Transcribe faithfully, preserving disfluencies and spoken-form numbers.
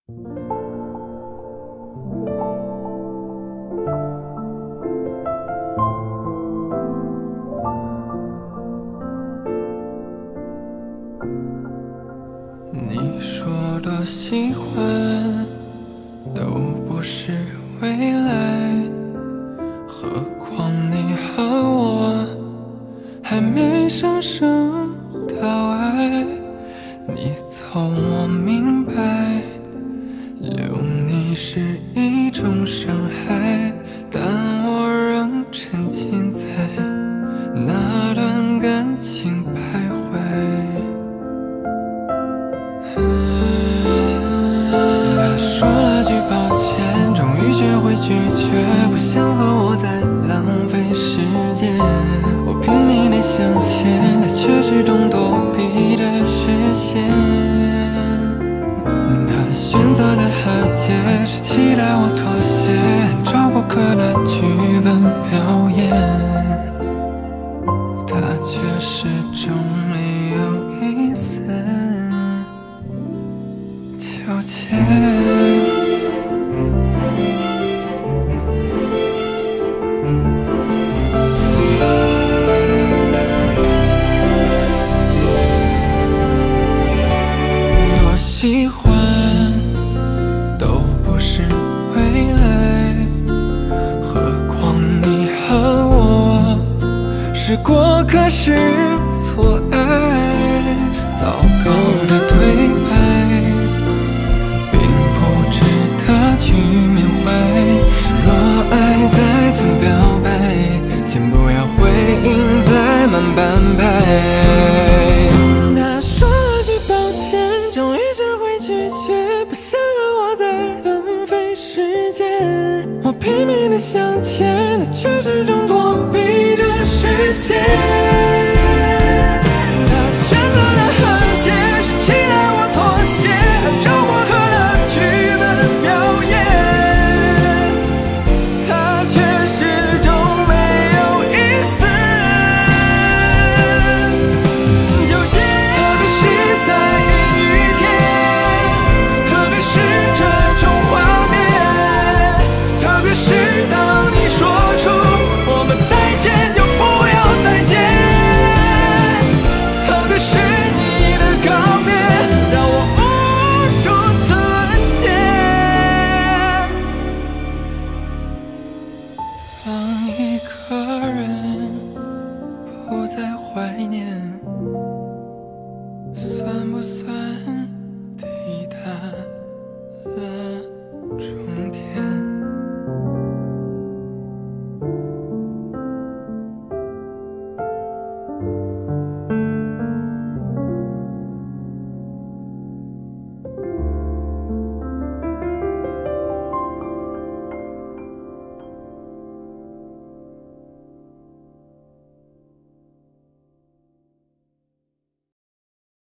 你说的喜欢都不是未来，何况你和我还没上升到爱。你走我明白，留你是一种伤害，但我仍沉浸在那段感情徘徊。他说了句抱歉，终于学会拒绝，不想和我再浪费时间。我拼命地向前，他却始终躲避着视线。他选择的和解是期待我妥协，按照过客的剧本表演，他却始终没有一丝纠结。多喜欢都不是未来，何况你和我是过客是错爱。糟糕的对白并不值得去缅怀，若爱再次表白，请不要回应再慢半拍。他说了句抱歉，终于学会拒绝，不想和我再浪费时间。我拼命地向前，他却始终躲避着视线。